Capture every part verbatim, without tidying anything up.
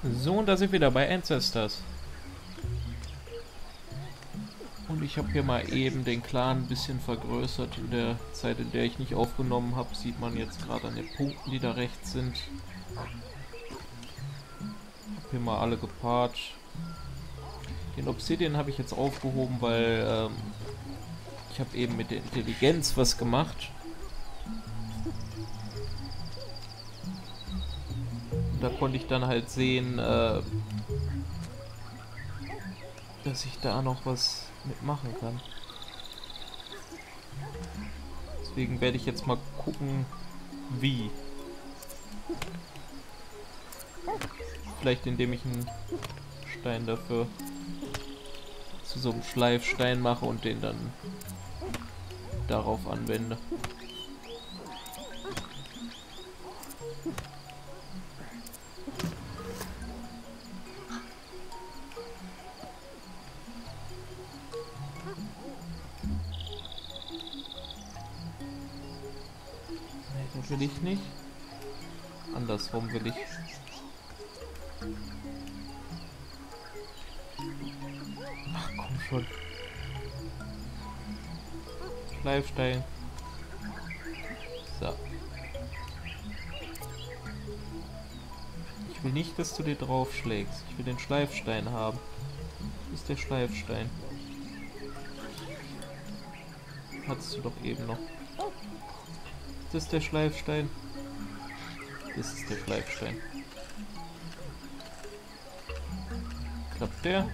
So, und da sind wir wieder bei Ancestors. Und ich habe hier mal eben den Clan ein bisschen vergrößert. In der Zeit, in der ich nicht aufgenommen habe, sieht man jetzt gerade an den Punkten, die da rechts sind. Ich habe hier mal alle gepaart. Den Obsidian habe ich jetzt aufgehoben, weil ähm, ich habe eben mit der Intelligenz was gemacht. Und da konnte ich dann halt sehen, äh, dass ich da noch was mitmachen kann. Deswegen werde ich jetzt mal gucken, wie. Vielleicht indem ich einen Stein dafür zu so einem Schleifstein mache und den dann darauf anwende. Nee, das will ich nicht. Andersrum will ich. Ach komm schon. Schleifstein. So. Ich will nicht, dass du dir draufschlägst. Ich will den Schleifstein haben. Wo ist der Schleifstein? Hattest du doch eben noch. Das ist der Schleifstein. Das ist der Schleifstein. Klappt der?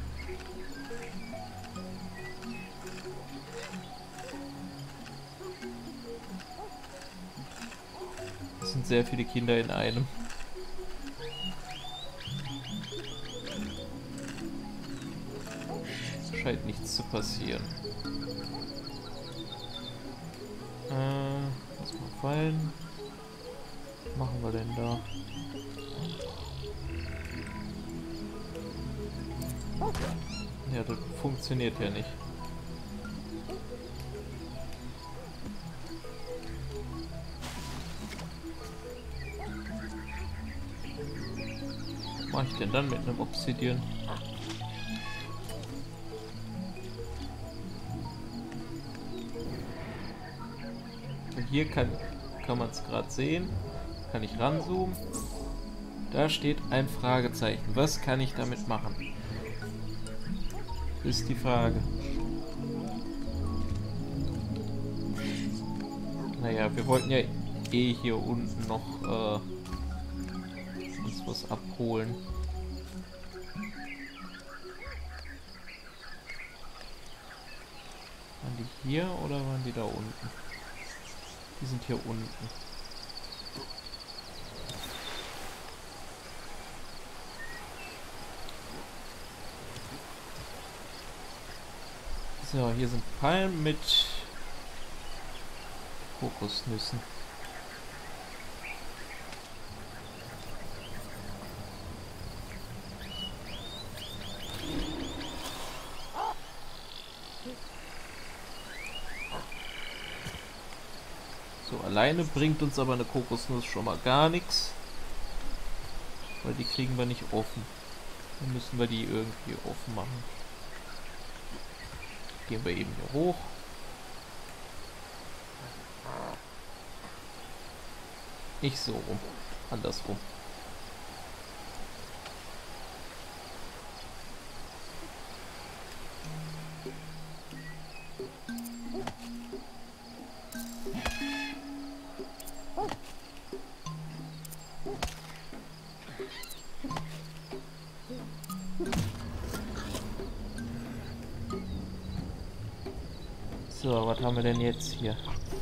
Es sind sehr viele Kinder in einem. Es scheint nichts zu passieren. Äh, lass mal fallen. Was machen wir denn da? Ja, das funktioniert ja nicht. Was mache ich denn dann mit einem Obsidian? Und hier kann, kann man es gerade sehen. Kann ich ranzoomen. Da steht ein Fragezeichen. Was kann ich damit machen? Das ist die Frage. Naja, wir wollten ja eh hier unten noch äh, uns was abholen. Waren die hier oder waren die da unten? Die sind hier unten. So, hier sind Palmen mit Kokosnüssen. So, alleine bringt uns aber eine Kokosnuss schon mal gar nichts. Weil die kriegen wir nicht offen. Dann müssen wir die irgendwie offen machen. Gehen wir eben hier hoch. Nicht so rum. Andersrum. So, was haben wir denn jetzt hier?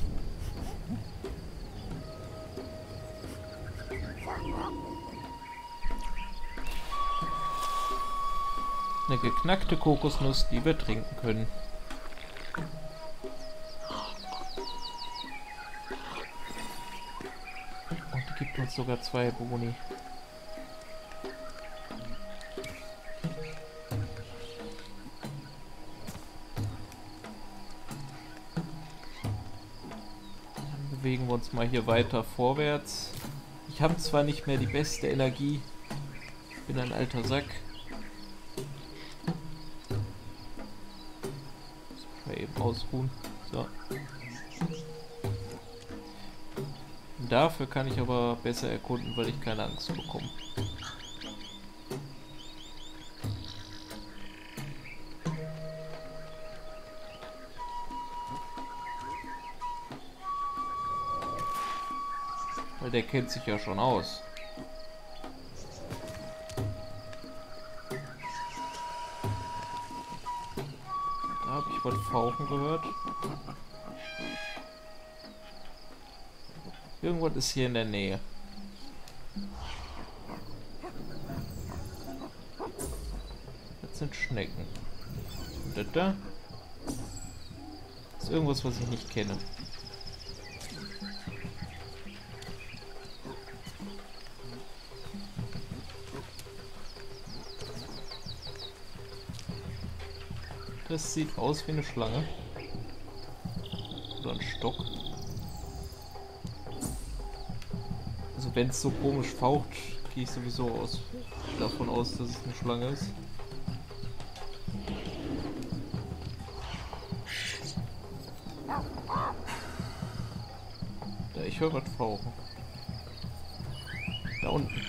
Eine geknackte Kokosnuss, die wir trinken können. Und die gibt uns sogar zwei Boni. Bewegen wir uns mal hier weiter vorwärts. Ich habe zwar nicht mehr die beste Energie, Bin ein alter Sack. Muss mal eben ausruhen. So. Dafür kann ich aber besser erkunden, weil ich keine Angst bekomme. Weil der kennt sich ja schon aus. Da habe ich was fauchen gehört. Irgendwas ist hier in der Nähe. Das sind Schnecken. Und das da? Das ist irgendwas, was ich nicht kenne. Das sieht aus wie eine Schlange. Oder ein Stock. Also wenn es so komisch faucht, gehe ich sowieso aus, davon aus, dass es eine Schlange ist. Da, ich höre was fauchen. Da unten.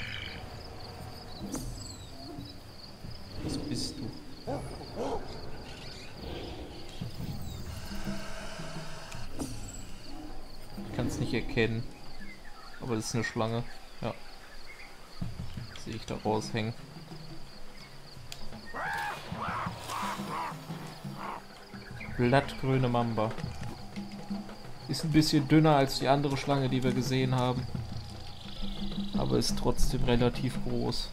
Was bist du? Ich kann es nicht erkennen. Aber das ist eine Schlange. Ja. Sehe ich da raushängen. Blattgrüne Mamba. Ist ein bisschen dünner als die andere Schlange, die wir gesehen haben. Aber ist trotzdem relativ groß.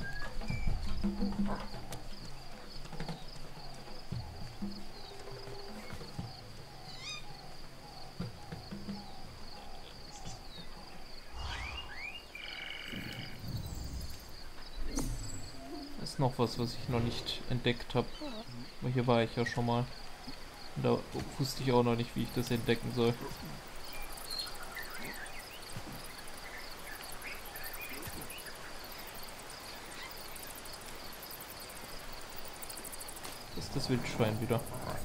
Ist noch was, was ich noch nicht entdeckt habe. Aber hier war ich ja schon mal. Und da wusste ich auch noch nicht, wie ich das entdecken soll. Das ist das Wildschwein wieder.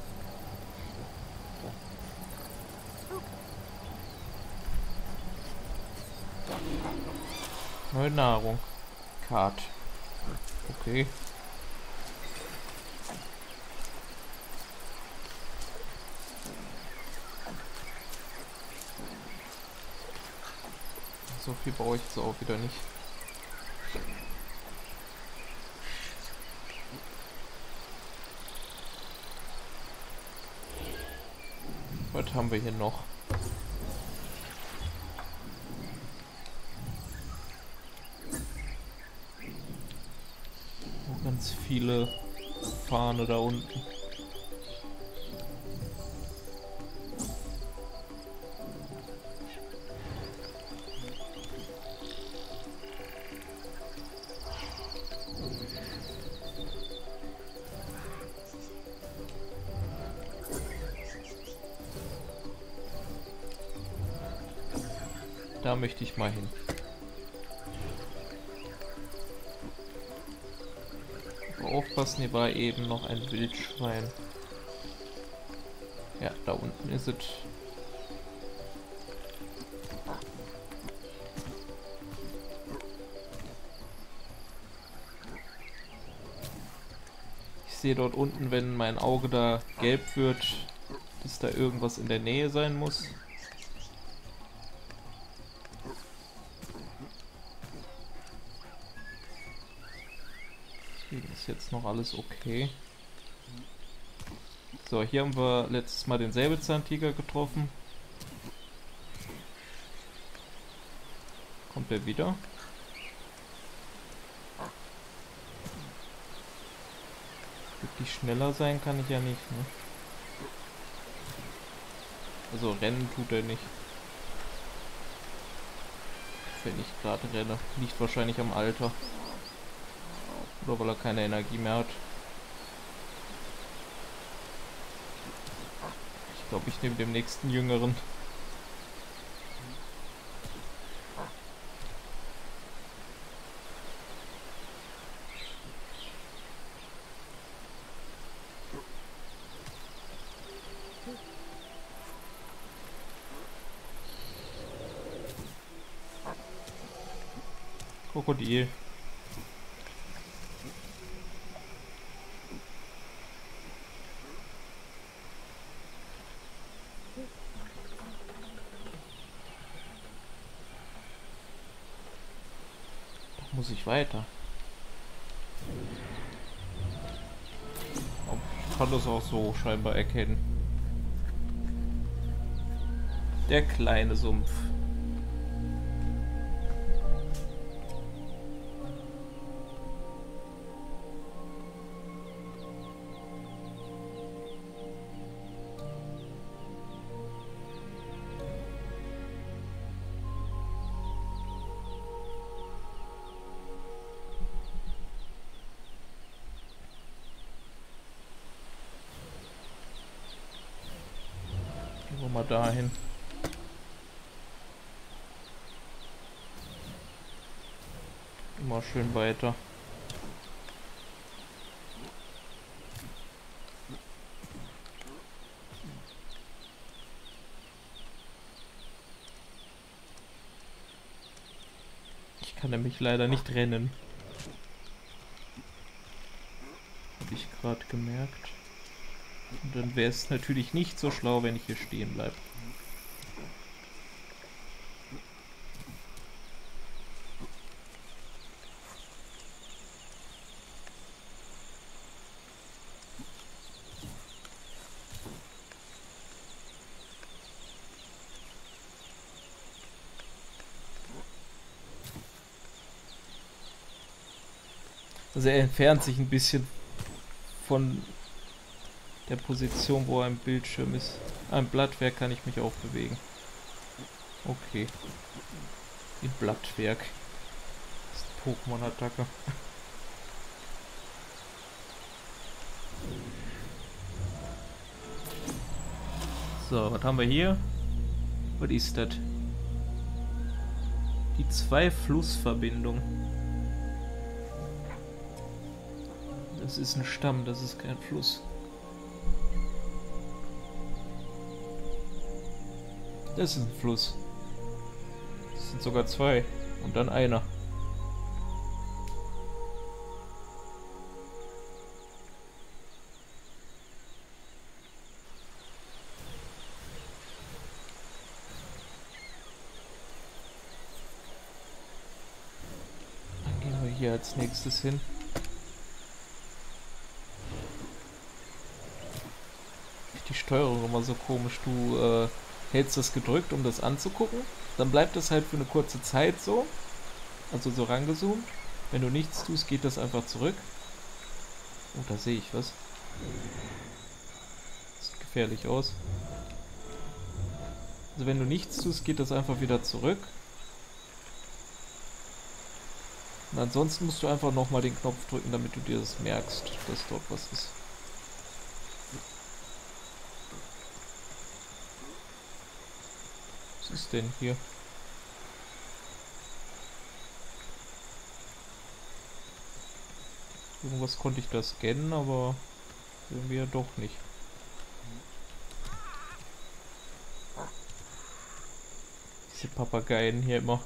Neue Nahrung. Kart. Okay. So viel brauche ich jetzt auch wieder nicht. Was haben wir hier noch? Oh, ganz viele Fahne da unten. Da möchte ich mal hin. Aber aufpassen, hier war eben noch ein Wildschwein. Ja, da unten ist es. Ich sehe dort unten, wenn mein Auge da gelb wird, dass da irgendwas in der Nähe sein muss. Ist jetzt noch alles okay. So, hier haben wir letztes Mal den Säbelzahntiger getroffen. Kommt der wieder? Wirklich schneller sein kann ich ja nicht, ne? Also rennen tut er nicht. Wenn ich gerade renne. Liegt wahrscheinlich am Alter. Oder weil er keine Energie mehr hat. Ich glaube, ich nehme den nächsten Jüngeren. Krokodil. Doch muss ich weiter. Ich kann das auch so scheinbar erkennen. Der kleine Sumpf. Gehen wir mal dahin. Immer schön weiter. Ich kann nämlich leider nicht rennen. Habe ich gerade gemerkt. Und dann wäre es natürlich nicht so schlau, wenn ich hier stehen bleibe. Also er entfernt sich ein bisschen von der Position, wo er im Bildschirm ist. Ein Blattwerk kann ich mich auch bewegen. Okay. Die Blattwerk. Das ist eine Pokémon-Attacke. So, was haben wir hier? Was ist das? Die Zwei-Fluss-Verbindung. Das ist ein Stamm, das ist kein Fluss. Das ist ein Fluss. Das sind sogar zwei. Und dann einer. Dann gehen wir hier als nächstes hin. Die Steuerung immer so komisch. Du äh, hältst das gedrückt, um das anzugucken. Dann bleibt das halt für eine kurze Zeit so. Also so rangezoomt. Wenn du nichts tust, geht das einfach zurück. Oh, da sehe ich was. Sieht gefährlich aus. Also wenn du nichts tust, geht das einfach wieder zurück. Und ansonsten musst du einfach nochmal den Knopf drücken, damit du dir das merkst, dass dort was ist. Was ist denn hier? Irgendwas konnte ich da scannen, aber irgendwie ja doch nicht. Diese Papageien hier immer.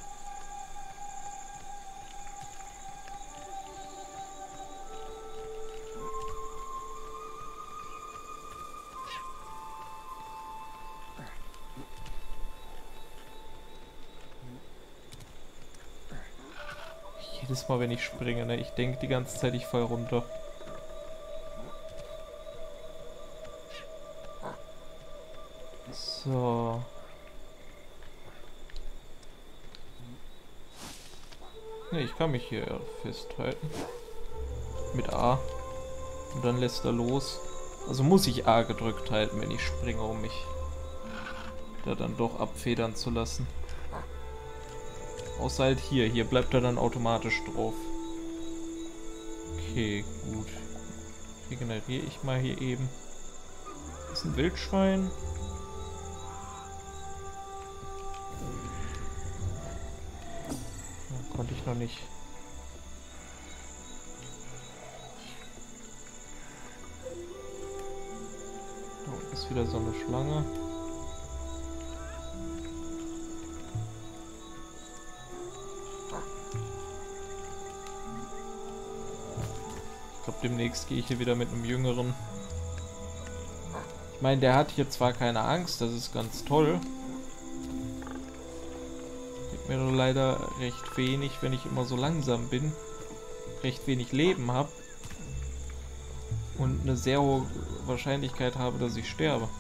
Jedes Mal, wenn ich springe, ne? Ich denke die ganze Zeit, ich fall runter. So. Ne, ich kann mich hier festhalten. Mit A. Und dann lässt er los. Also muss ich A gedrückt halten, wenn ich springe, um mich da dann doch abfedern zu lassen. Außer halt hier. Hier bleibt er dann automatisch drauf. Okay, gut. Regeneriere ich mal hier eben. Das ist ein Wildschwein. Ja, konnte ich noch nicht. Da unten ist wieder so eine Schlange. Ich glaube, demnächst gehe ich hier wieder mit einem Jüngeren. Ich meine, der hat hier zwar keine Angst, das ist ganz toll. Gibt mir nur leider recht wenig, wenn ich immer so langsam bin. Recht wenig Leben habe. Und eine sehr hohe Wahrscheinlichkeit habe, dass ich sterbe.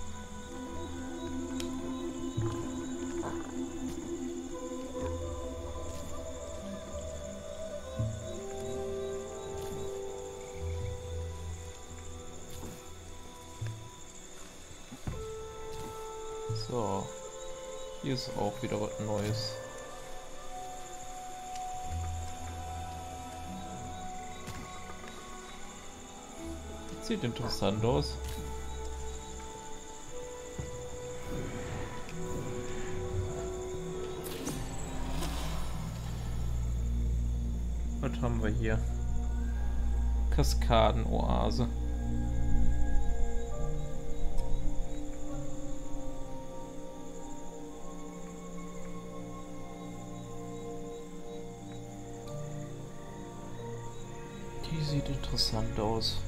So, hier ist auch wieder was Neues. Das sieht interessant aus. Was haben wir hier? Kaskadenoase. Die sieht interessant aus.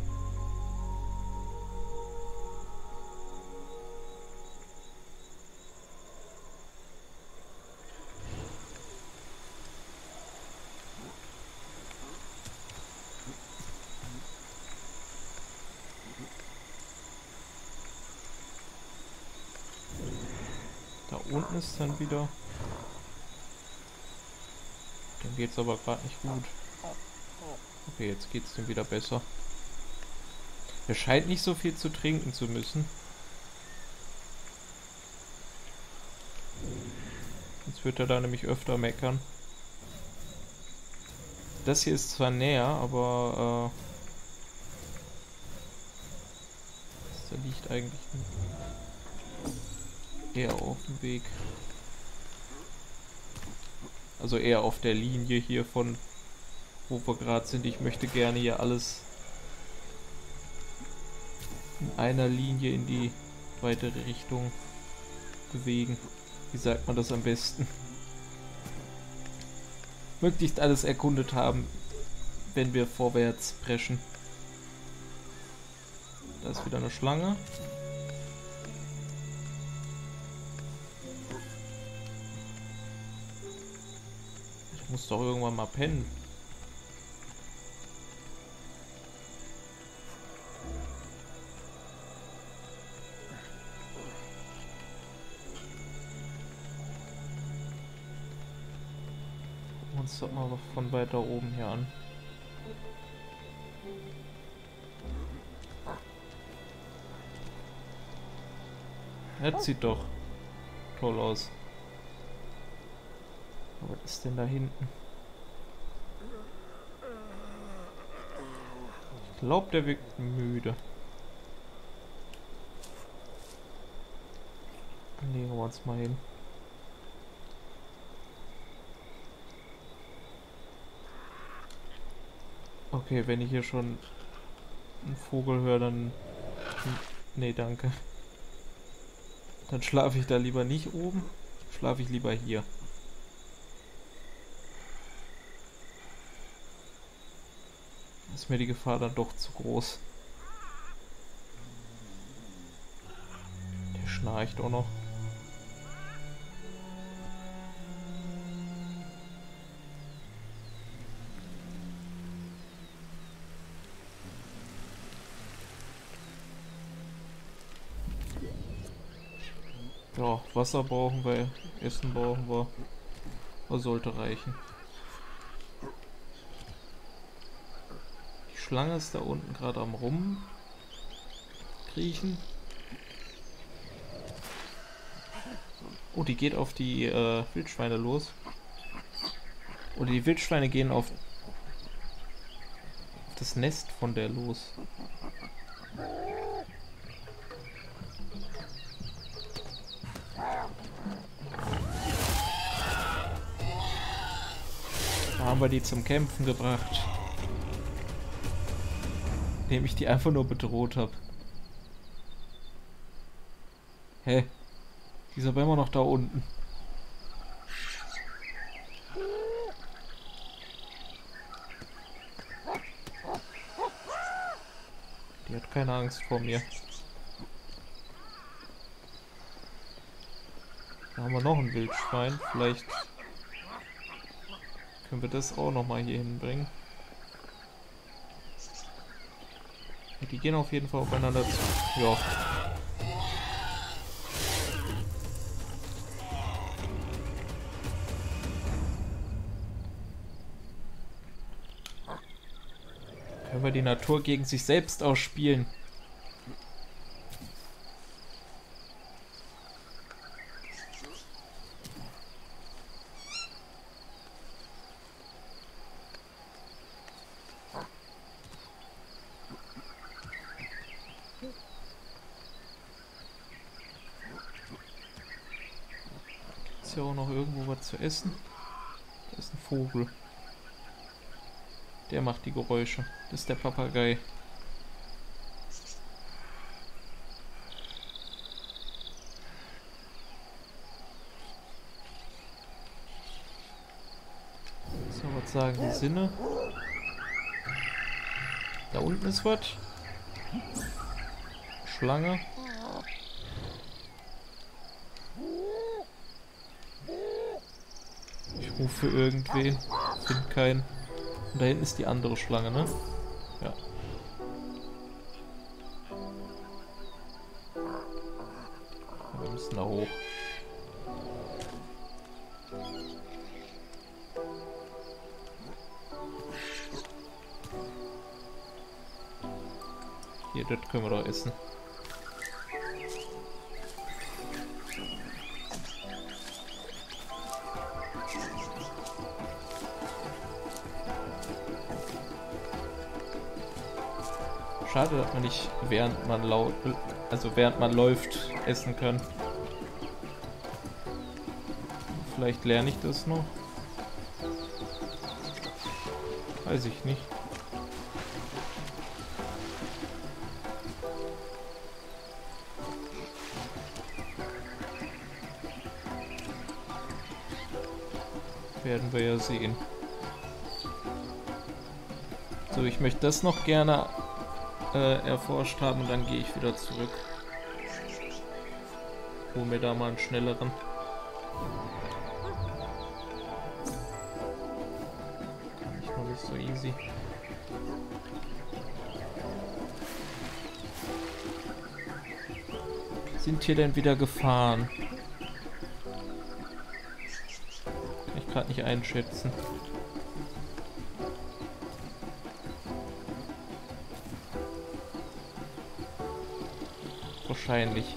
Da unten ist dann wieder. Dem geht's aber gerade nicht gut. Okay, jetzt geht's dem wieder besser. Er scheint nicht so viel zu trinken zu müssen. Jetzt wird er da nämlich öfter meckern. Das hier ist zwar näher, aber äh, da liegt eigentlich eher auf dem Weg. Also eher auf der Linie hier von wo wir gerade sind. Ich möchte gerne hier alles in einer Linie in die weitere Richtung bewegen. Wie sagt man das am besten? Möglichst alles erkundet haben, wenn wir vorwärts preschen. Da ist wieder eine Schlange. Ich muss doch irgendwann mal pennen. Uns doch mal von weiter oben hier an. Das sieht doch toll aus. Aber was ist denn da hinten? Ich glaube, der wirkt müde. Dann legen wir uns mal hin. Okay, wenn ich hier schon einen Vogel höre, dann... Nee, danke. Dann schlafe ich da lieber nicht oben. Schlafe ich lieber hier. Ist mir die Gefahr dann doch zu groß. Der schnarcht auch noch. Ja, Wasser brauchen wir, Essen brauchen wir. Das sollte reichen. Die Schlange ist da unten gerade am rumkriechen. Oh, die geht auf die äh, Wildschweine los. Oder die Wildschweine gehen auf das Nest von der los. Da haben wir die zum Kämpfen gebracht. Indem ich die einfach nur bedroht habe. Hä? Die ist aber immer noch da unten. Die hat keine Angst vor mir. Da haben wir noch ein Wildschwein. Vielleicht können wir das auch noch mal hier hinbringen. Ja, die gehen auf jeden Fall aufeinander zu. Ja. Können wir die Natur gegen sich selbst ausspielen. Ist ja auch noch irgendwo was zu essen. Da ist ein Vogel. Der macht die Geräusche. Das ist der Papagei. So, was sagen die Sinne? Da unten ist was. Schlange. Ich rufe irgendwen. Finde keinen. Und da hinten ist die andere Schlange, ne? Ja. Wir müssen da hoch. Hier, das können wir doch essen. Schade, dass man nicht während man laut, also während man läuft, essen kann. Vielleicht lerne ich das noch. Weiß ich nicht. Werden wir ja sehen. So, ich möchte das noch gerne äh, erforscht haben und dann gehe ich wieder zurück. Hol mir da mal einen schnelleren. Kann ich noch nicht so easy. Sind hier denn wieder Gefahren? Kann ich gerade nicht einschätzen. Wahrscheinlich.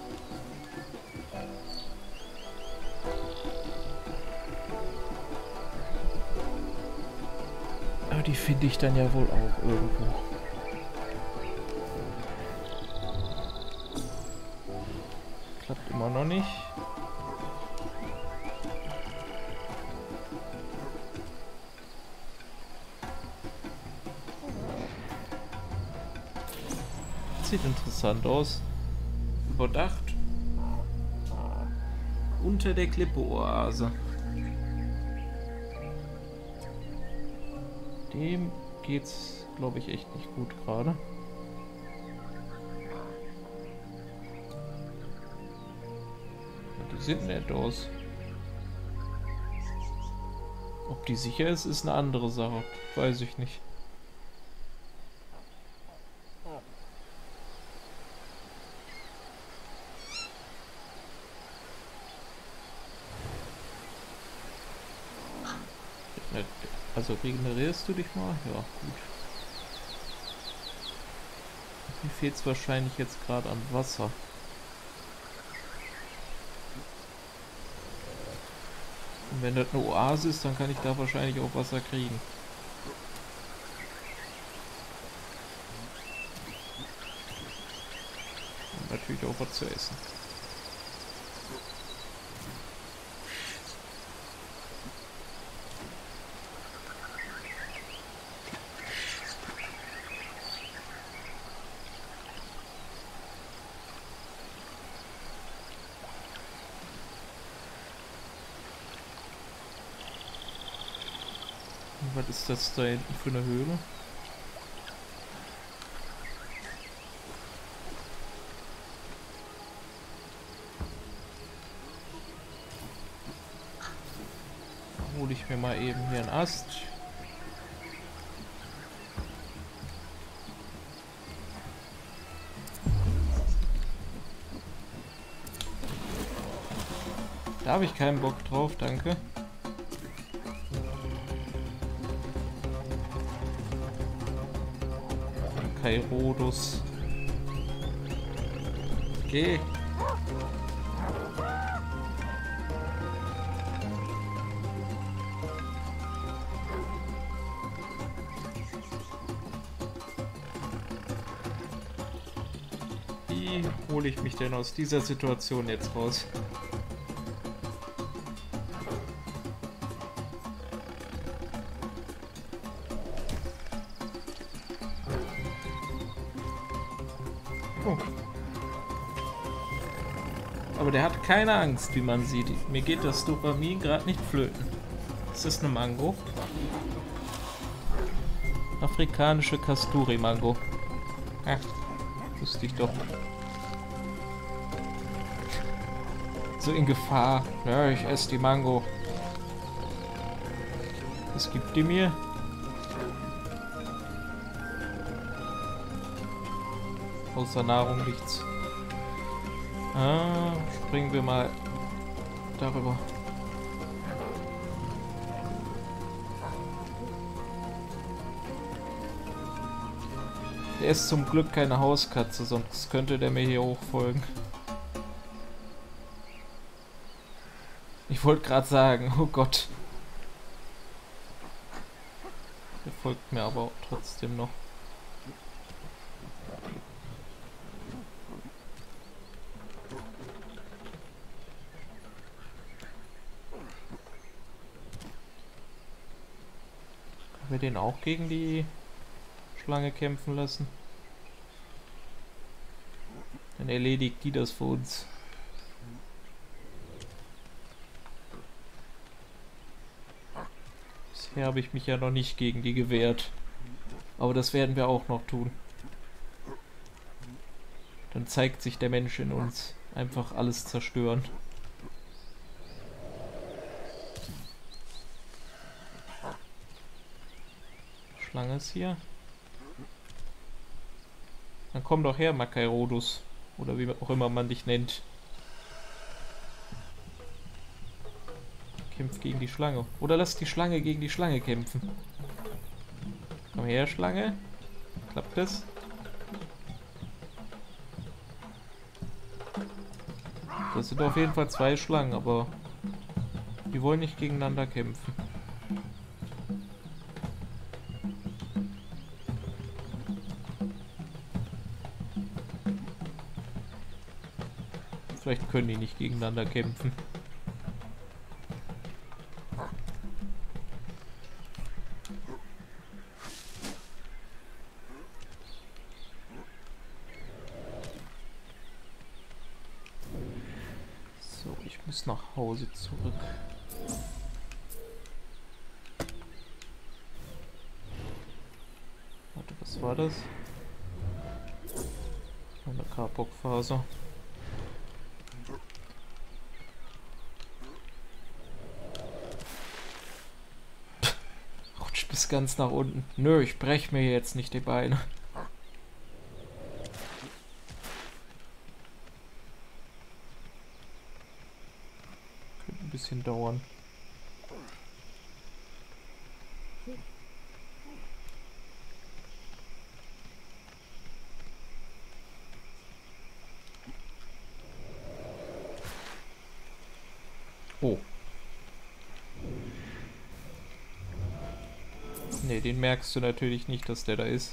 Aber die finde ich dann ja wohl auch irgendwo. Klappt immer noch nicht. Sieht interessant aus. Überdacht. Unter der Klippe-Oase. Dem geht's, glaube ich, echt nicht gut gerade. Die sieht nett aus. Ob die sicher ist, ist eine andere Sache. Weiß ich nicht. Also regenerierst du dich mal? Ja, gut. Mir fehlt es wahrscheinlich jetzt gerade an Wasser. Und wenn das eine Oase ist, dann kann ich da wahrscheinlich auch Wasser kriegen. Und natürlich auch was zu essen. Was ist das da hinten für eine Höhle? ich mir mal eben hier einen Ast. Da habe ich keinen Bock drauf, danke. Kairodus. Geh. Wie hole ich mich denn aus dieser Situation jetzt raus? Oh. Aber der hat keine Angst, wie man sieht. Mir geht das Dopamin gerade nicht flöten. Ist das eine Mango? Afrikanische Kasturi-Mango. Ja, wusste ich doch. So in Gefahr. Ja, ich esse die Mango. Was gibt die mir? Außer Nahrung nichts. Ah, springen wir mal darüber. Der ist zum Glück keine Hauskatze, sonst könnte der mir hier hochfolgen. Ich wollte gerade sagen, oh Gott. Der folgt mir aber auch trotzdem noch. Können wir den auch gegen die Schlange kämpfen lassen? Dann erledigt die das für uns. Bisher habe ich mich ja noch nicht gegen die gewehrt. Aber das werden wir auch noch tun. Dann zeigt sich der Mensch in uns. Einfach alles zerstören. Schlange ist hier. Dann komm doch her, Makairodus. Oder wie auch immer man dich nennt. Kämpf gegen die Schlange. Oder lass die Schlange gegen die Schlange kämpfen. Komm her, Schlange. Klappt das? Das sind auf jeden Fall zwei Schlangen, aber die wollen nicht gegeneinander kämpfen. Vielleicht können die nicht gegeneinander kämpfen. So, ich muss nach Hause zurück. Warte, was war das? Eine Karpokfaser. Bis ganz nach unten. Nö, ich brech mir jetzt nicht die Beine. Könnte ein bisschen dauern. Oh. Ne, den merkst du natürlich nicht, dass der da ist.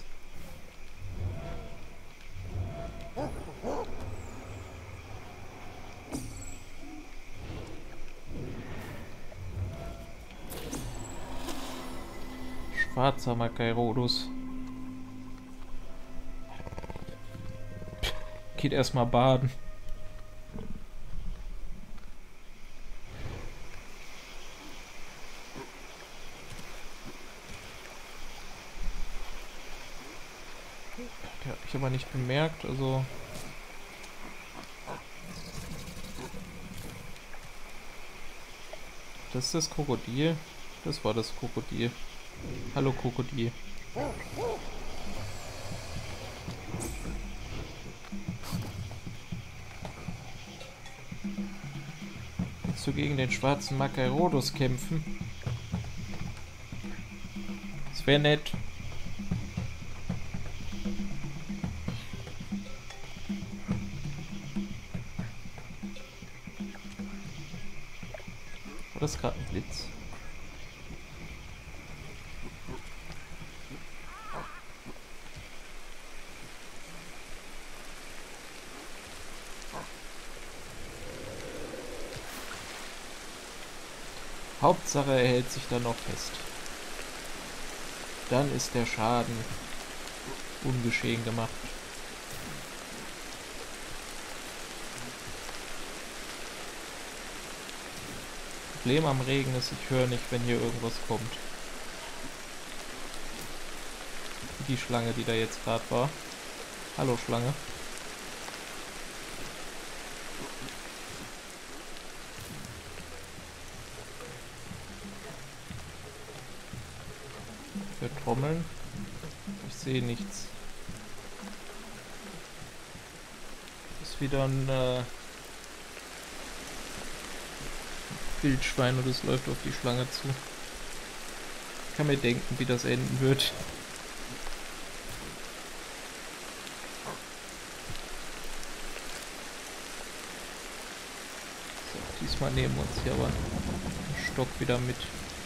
Schwarzer Makairodus. Geht erstmal baden. Der hat mich aber nicht bemerkt, also... Das ist das Krokodil. Das war das Krokodil. Hallo Krokodil. Willst du gegen den schwarzen Makarodus kämpfen? Das wäre nett. War das gerade ein Blitz? Hauptsache er hält sich dann noch fest. Dann ist der Schaden ungeschehen gemacht. Problem am Regen ist, ich höre nicht, wenn hier irgendwas kommt. Die Schlange, die da jetzt gerade war. Hallo Schlange. Wir trommeln. Ich sehe nichts. Das ist wieder ein äh, Wildschwein und es läuft auf die Schlange zu. Ich kann mir denken, wie das enden wird. So, diesmal nehmen wir uns hier aber einen Stock wieder mit.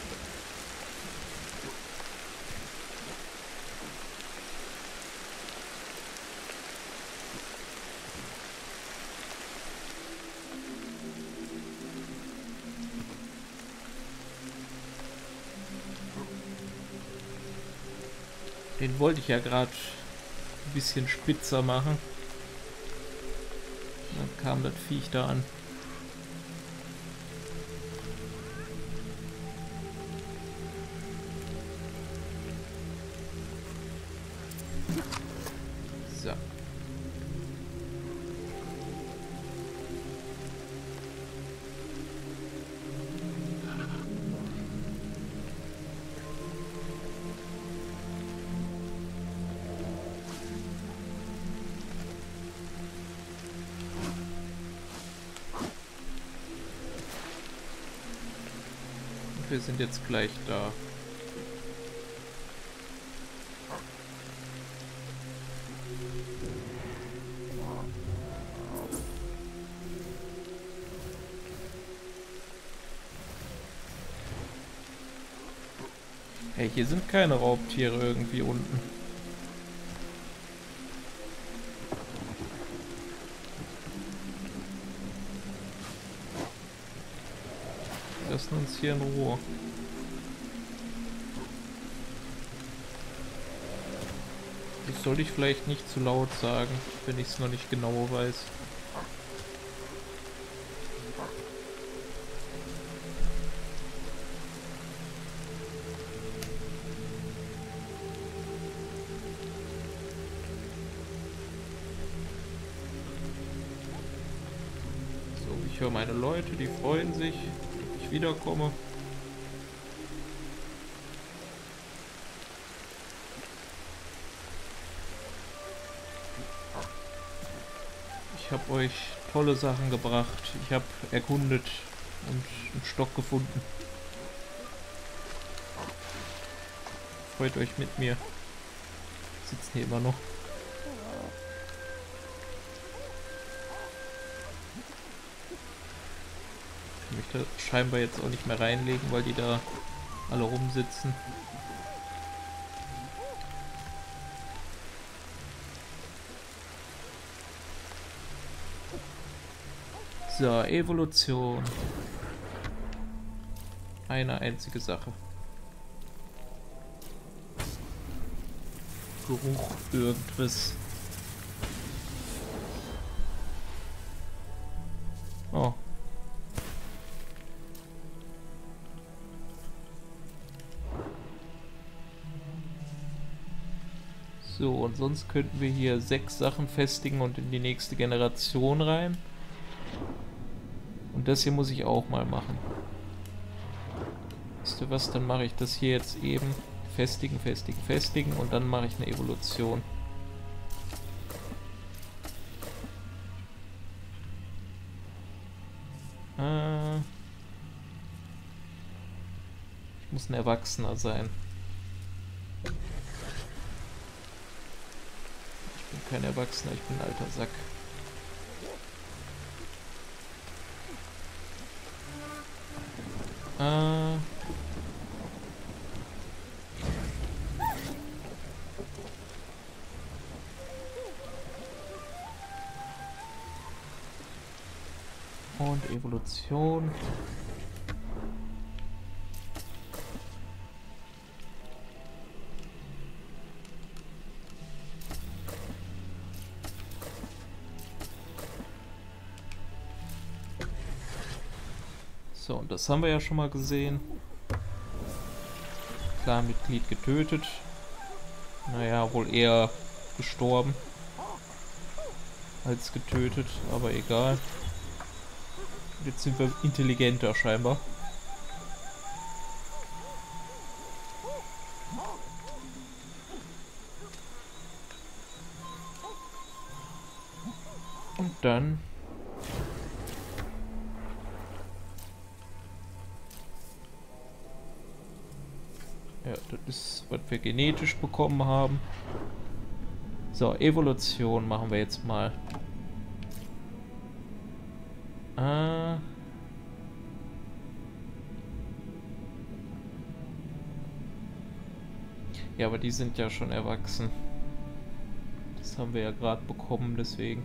Den wollte ich ja gerade ein bisschen spitzer machen. Dann kam das Viech da an. So. Wir sind jetzt gleich da. Hey, hier sind keine Raubtiere irgendwie unten. Lassen uns hier in Ruhe. Das soll ich vielleicht nicht zu laut sagen, wenn ich es noch nicht genau weiß. So, ich höre meine Leute, die freuen sich, dass ich wiederkomme. Ich habe euch tolle Sachen gebracht. Ich habe erkundet und einen Stock gefunden. Freut euch mit mir. Sitzen hier immer noch. Ich kann mich da scheinbar jetzt auch nicht mehr reinlegen, weil die da alle rumsitzen. So, Evolution. Eine einzige Sache. Geruch, irgendwas. Oh. So, und sonst könnten wir hier sechs Sachen festigen und in die nächste Generation rein. Und das hier muss ich auch mal machen. Das Wisst ihr was, dann mache ich das hier jetzt eben. Festigen, festigen, festigen und dann mache ich eine Evolution. Äh, ich muss ein Erwachsener sein. Ich bin kein Erwachsener, ich bin ein alter Sack. Äh... Und Evolution. So, und das haben wir ja schon mal gesehen. Clanmitglied getötet. Naja, wohl eher gestorben als getötet, aber egal. Jetzt sind wir intelligenter scheinbar. Und dann ja, das ist, was wir genetisch bekommen haben. So, Evolution machen wir jetzt mal. Äh ja, aber die sind ja schon erwachsen. Das haben wir ja gerade bekommen, deswegen.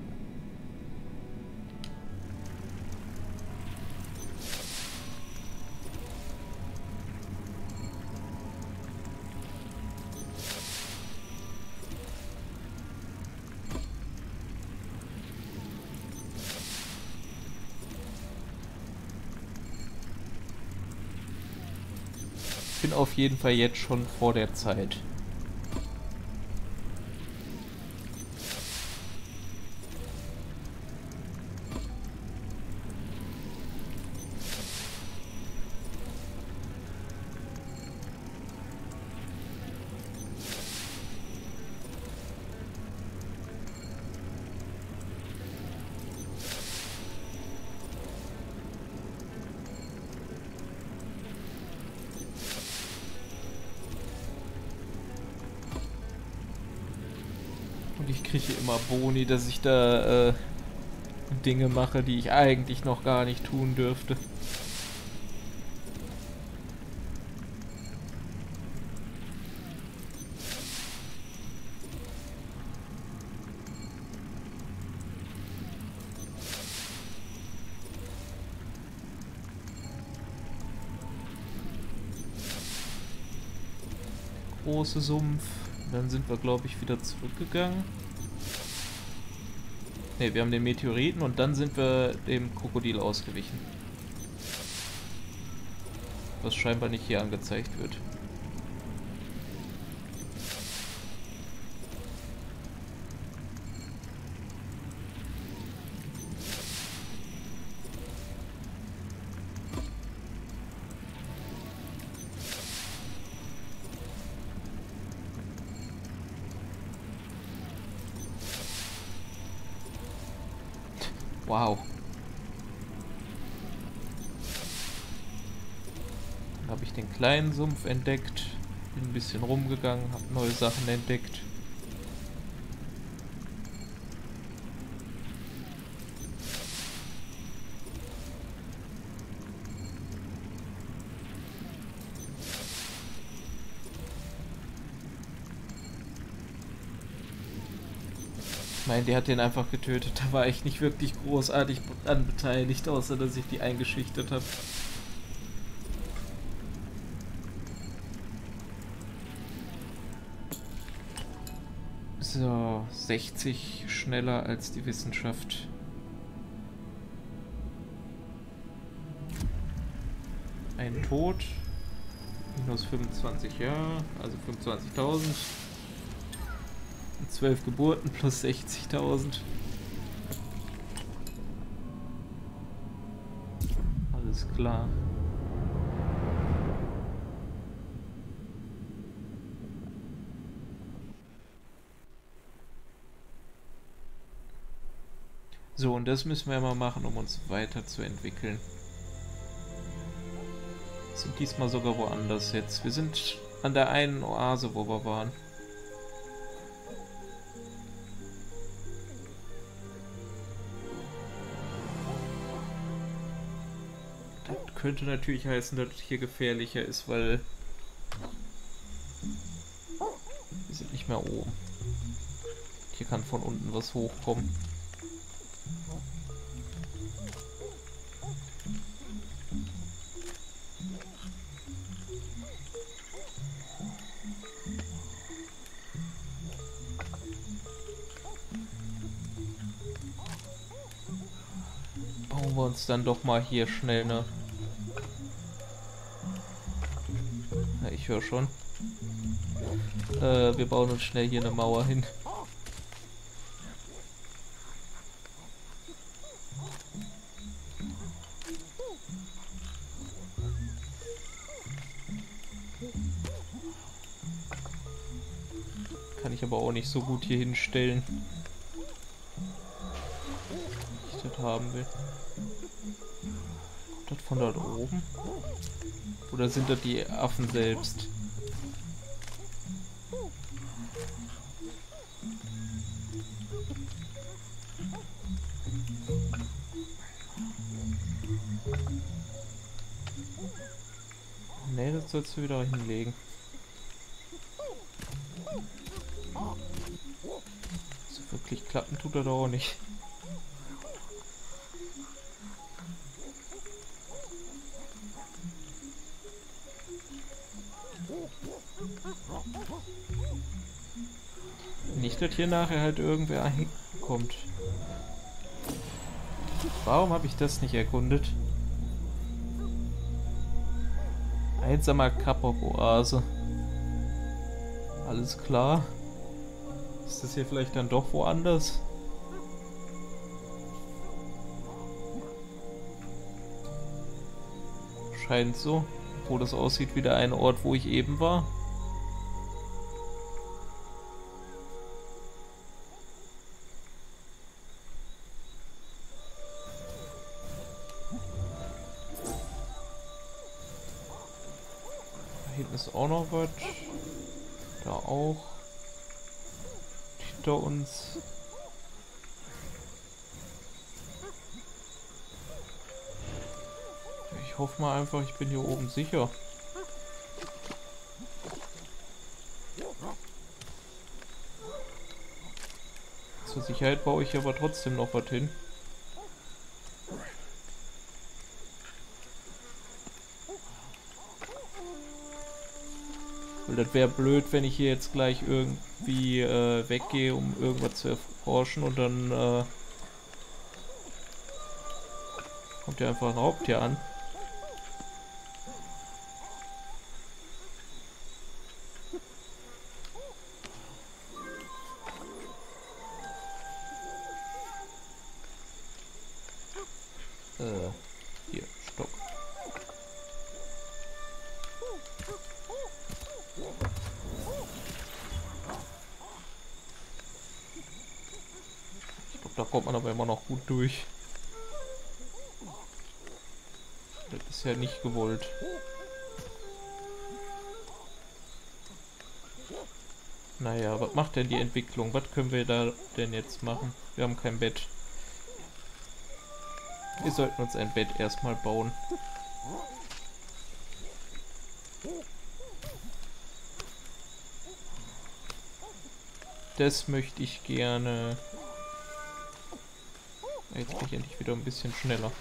Ich bin auf jeden Fall jetzt schon vor der Zeit. Ich kriege immer Boni, dass ich da äh, Dinge mache, die ich eigentlich noch gar nicht tun dürfte. Große Sumpf. Dann sind wir, glaube ich, wieder zurückgegangen. Ne, wir haben den Meteoriten und dann sind wir dem Krokodil ausgewichen. Was scheinbar nicht hier angezeigt wird. Wow. Dann habe ich den kleinen Sumpf entdeckt, bin ein bisschen rumgegangen, habe neue Sachen entdeckt. Ich meine, der hat den einfach getötet. Da war ich nicht wirklich großartig an beteiligt, außer dass ich die eingeschüchtert habe. So, sechzig schneller als die Wissenschaft. Ein Tod. Minus fünfundzwanzig, ja, also fünfundzwanzigtausend. zwölf Geburten plus sechzigtausend. Alles klar. So, und das müssen wir mal machen, um uns weiterzuentwickeln. Wir sind diesmal sogar woanders jetzt. Wir sind an der einen Oase, wo wir waren. Das könnte natürlich heißen, dass es hier gefährlicher ist, weil wir sind nicht mehr oben. Hier kann von unten was hochkommen. Bauen wir uns dann doch mal hier schnell eine... Ja, ich höre schon. Äh, wir bauen uns schnell hier eine Mauer hin. Kann ich aber auch nicht so gut hier hinstellen, wie ich das haben will. Kommt das von dort oben? Oder sind das die Affen selbst? Ne, das sollst du wieder hinlegen. So wirklich klappen tut er doch auch nicht. Nicht, dass hier nachher halt irgendwer kommt. Warum habe ich das nicht erkundet? Einsamer Kapok-Oase. Alles klar. Ist das hier vielleicht dann doch woanders? Scheint so. Wo das aussieht wie der eine Ort, wo ich eben war. Da hinten ist auch noch was. Da auch. Hinter uns. Ich hoffe mal einfach, ich bin hier oben sicher. Zur Sicherheit baue ich aber trotzdem noch was hin. Weil das wäre blöd, wenn ich hier jetzt gleich irgendwie äh, weggehe, um irgendwas zu erforschen und dann äh, kommt ja einfach ein Raubtier an. Äh, hier, Stock. Ich glaube, da kommt man aber immer noch gut durch. Das ist ja nicht gewollt. Naja, was macht denn die Entwicklung? Was können wir da denn jetzt machen? Wir haben kein Bett. Wir sollten uns ein Bett erstmal bauen. Das möchte ich gerne... Jetzt bin ich endlich wieder ein bisschen schneller.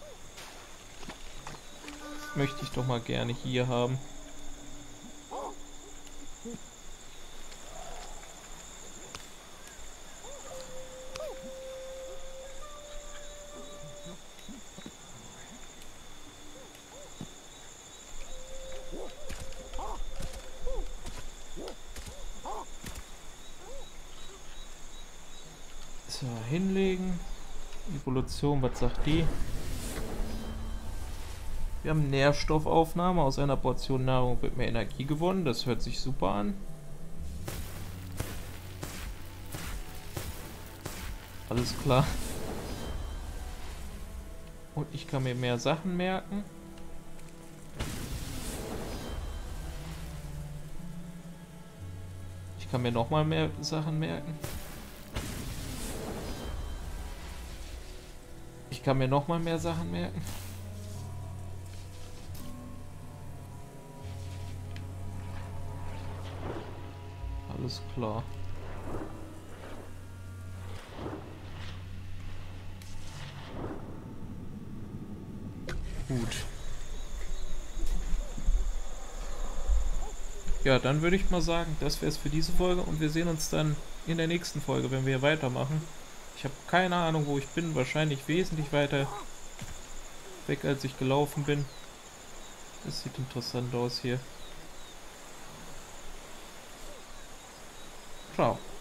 Das möchte ich doch mal gerne hier haben. So, hinlegen. Evolution, was sagt die? Wir haben Nährstoffaufnahme. Aus einer Portion Nahrung wird mehr Energie gewonnen. Das hört sich super an. Alles klar. Und ich kann mir mehr Sachen merken. Ich kann mir nochmal mehr Sachen merken. Ich kann mir nochmal mehr Sachen merken. Alles klar. Gut. Ja, dann würde ich mal sagen, das wäre es für diese Folge und wir sehen uns dann in der nächsten Folge, wenn wir weitermachen. Ich habe keine Ahnung, wo ich bin. Wahrscheinlich wesentlich weiter weg, als ich gelaufen bin. Das sieht interessant aus hier. Ciao.